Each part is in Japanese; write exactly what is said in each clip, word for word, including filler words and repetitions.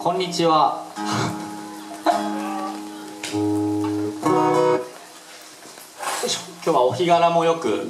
こんにちは。今日はお日柄もよく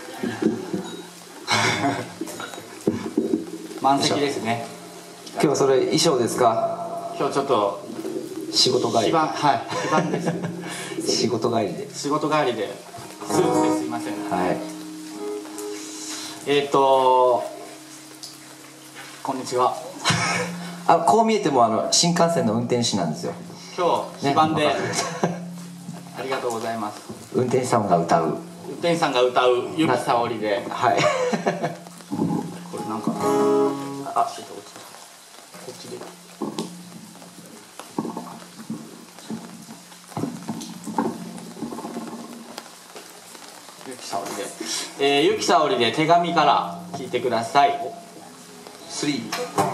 満席ですね。 今日はそれ衣装ですか？ 今日ちょっと仕事帰り。 非番、はい非番です。 仕事帰りで。 仕事帰りでスーツですいません。 はい。 えっとこんにちは。 あ、こう見えてもあの新幹線の運転士なんですよ。 今日非番で、 ね、 ありがとうございます。 運転手さんが歌う。 運転手さんが歌うゆきさおりで、 はい。 これなんかあ、ちょっと落ちた。こっちで。ゆきさおりで、えー、ゆきさおりで手紙から聞いてください。スリー。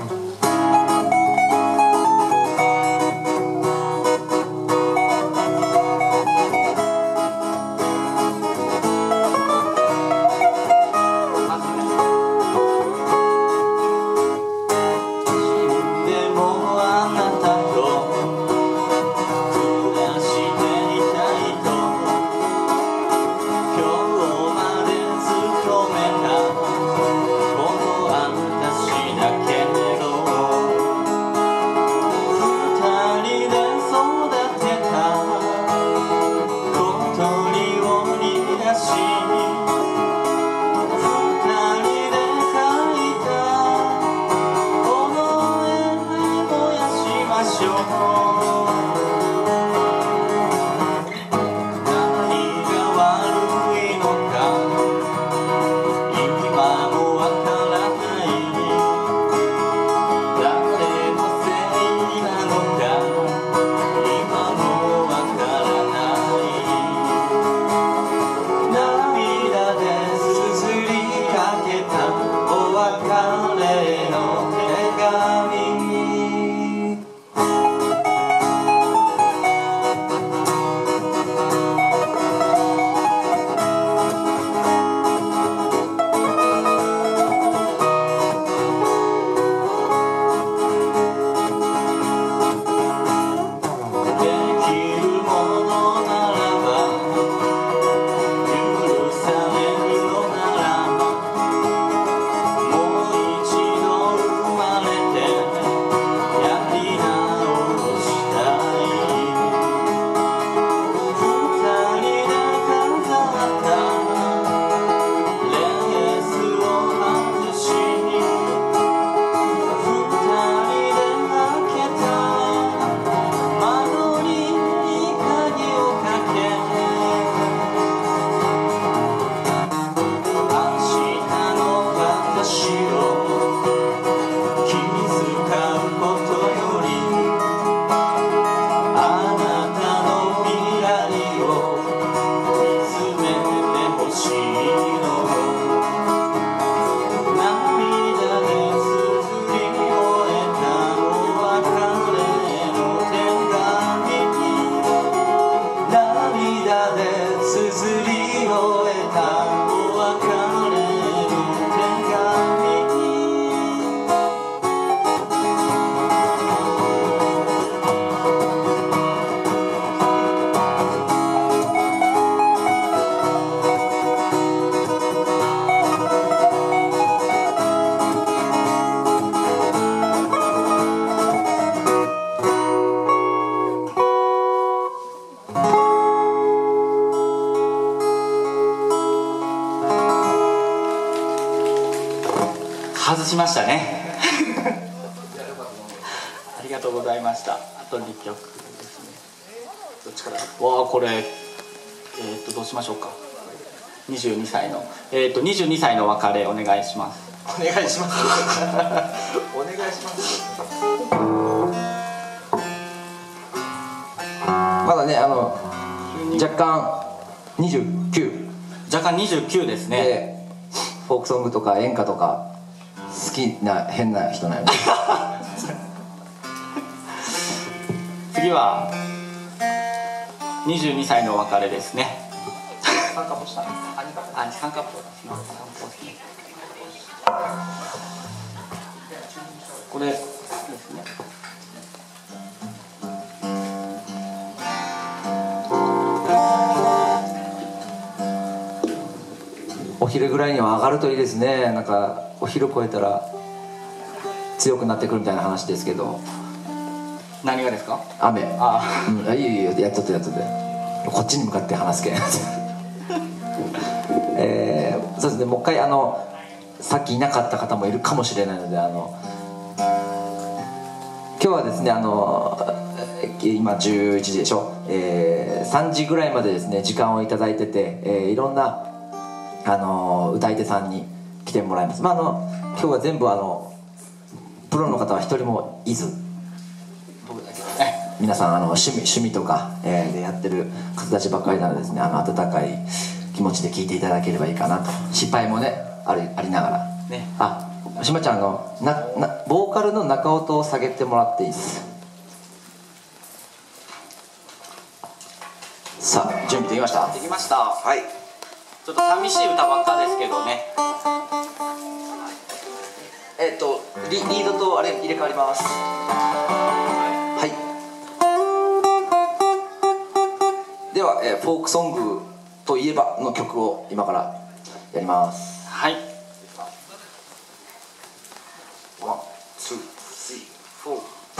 外しましたね。ありがとうございました。あとにきょくですね。どっちからわあこれえー、っとどうしましょうか。にじゅうにさいのえー、っとにじゅうにさいの別れお願いします。 お願いします。お願いします。まだねあの若干にじゅうきゅう若干にじゅうきゅうですね。 でフォークソングとか演歌とか好きな変な人なんで次はにじゅうにさいのお別れですね。 参加もしたんです。 あ、参加ポですね。これですね。 お昼ぐらいには上がるといいですね。なんかお昼超えたら強くなってくるみたいな話ですけど。 何がですか？ 雨。 ああ、うん、いいよいいよ、やっとってやっとって、こっちに向かって話すけんえー、そうですね、もう一回あのさっきいなかった方もいるかもしれないので、あの今日はですね、あの今じゅういちじでしょ、えー、さんじぐらいまでですね時間をいただいてて、えー、いろんなあの歌い手さんに来てもらいます。まああの今日は全部あのプロの方は一人もいず、 僕だけですね。 皆さんあの趣味趣味とか、えー、でやってる方たちばっかりなのでですね、あの温かい気持ちで聴いていただければいいかなと。失敗もねあり、ありながらね。 あ、しまちゃん、あのななボーカルの中音を下げてもらっていいです。さあ準備できました？ できました。 はい。 ちょっと寂しい歌ばっかですけどね。 えっ、ー、と リ, リードとあれ入れ替わります。はい。では、えー、フォークソングといえばの曲を今からやります。 はい。 ワン、ツー、スリー、フォー。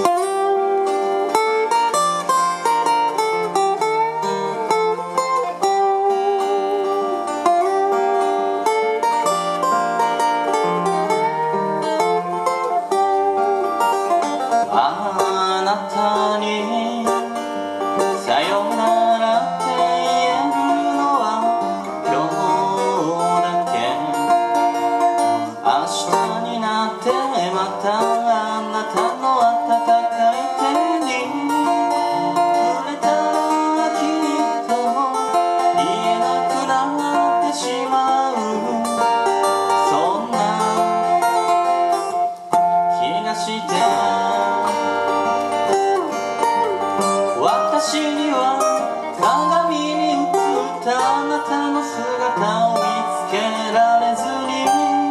私には鏡に映ったあなたの姿を見つけられずに、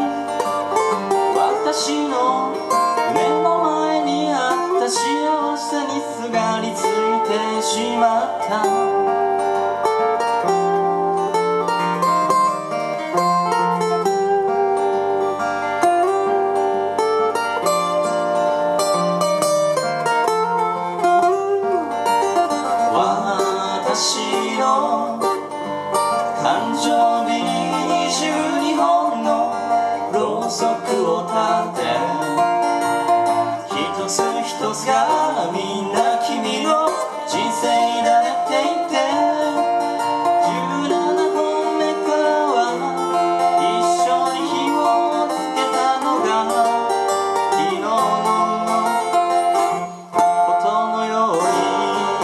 私の目の前にあった幸せにすがりついてしまった。私の誕生日にじゅうにほんのろうそくを立て、一つ一つがみんな君の人生に慣れていて、じゅうななほんめからは一緒に火をつけたのが昨日のことのように、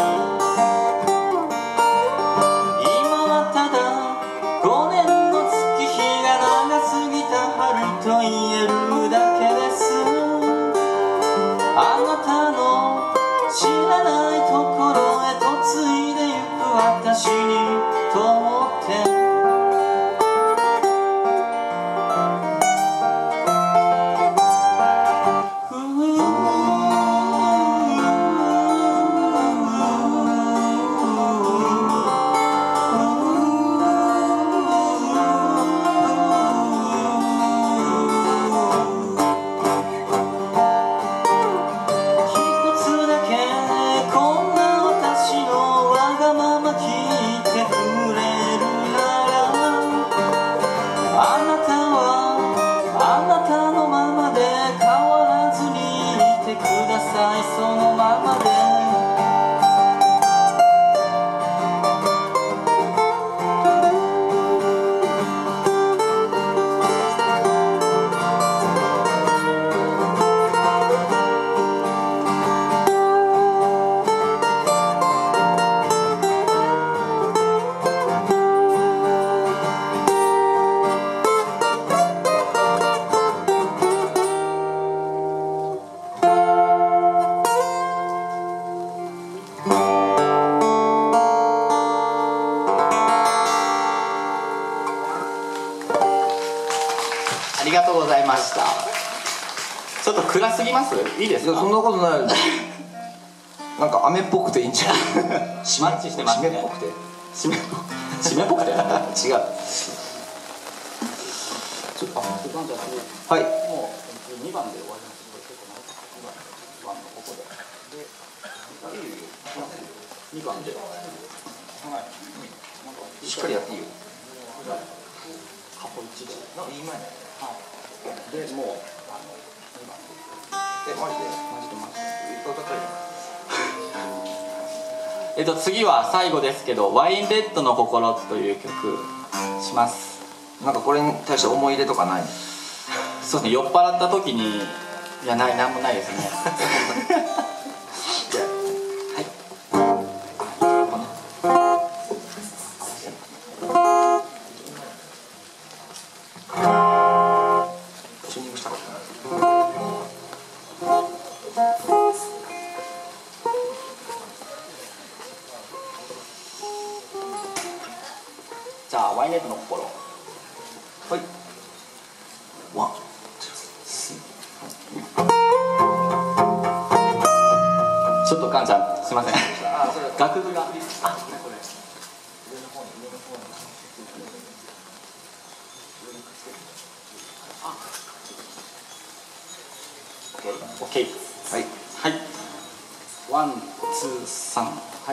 ごねんの月日が長すぎた春と言えるだけです。あなたの知らないところへ嫁いでゆく私にと思ってそのままでありがとうございました。ちょっと暗すぎます？いいですか？ いや、そんなことない。なんか雨っぽくていいんじゃない？ マッチしてますね。 湿っぽくて湿っぽくて湿っぽくて違う。 ちょっとあちょっとじゃあはい。 もうにばんで終わります。これ結構長いにばんのここででにばんではいしっかりやっていいよ。 過去一でいい前ね。 はいでもうあのにばんでえ、マジで。 マジでマジで歌ったり。 えっと次は最後ですけど「ワインレッドの心」という曲します。 なんかこれに対して思い入れとかない？ そうですね、酔っ払った時にいやないなんもないですね。 じゃあチューニングしたかったな。 じゃあワインレッドの心。 はい。ワン。 ちょっとカンちゃんすいません。 あ、それ。 楽譜があこれオッケー。 はい。 はい。ワンツーサンはい。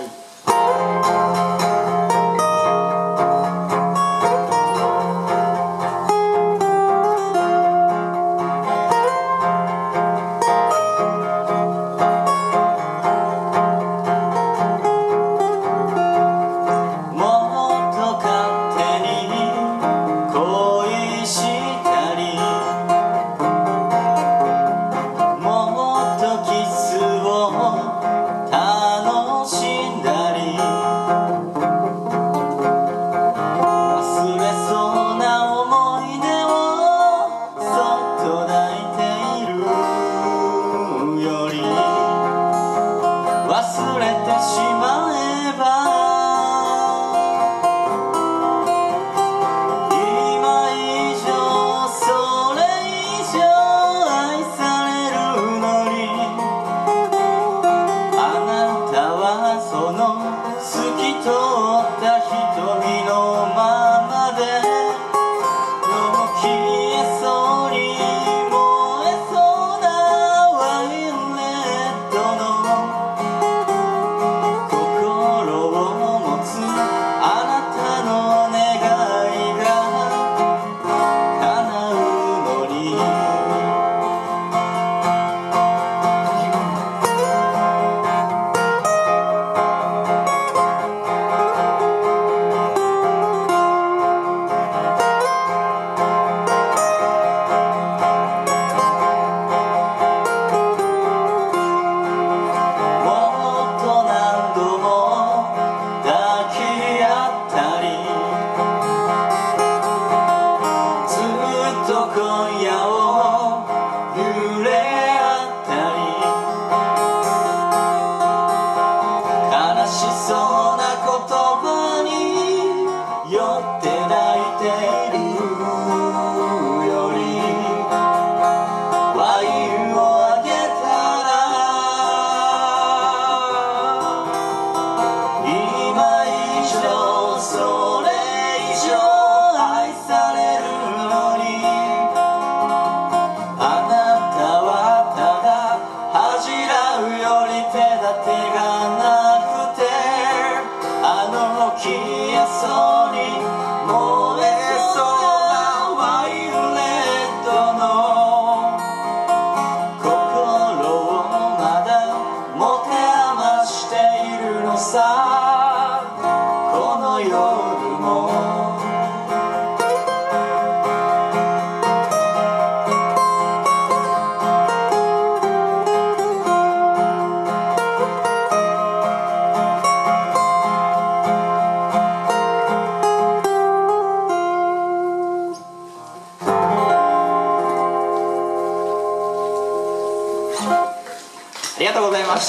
ありがとうございました。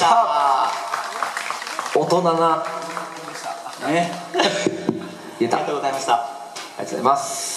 大人なね。 言えた。 ありがとうございました。 ありがとうございます。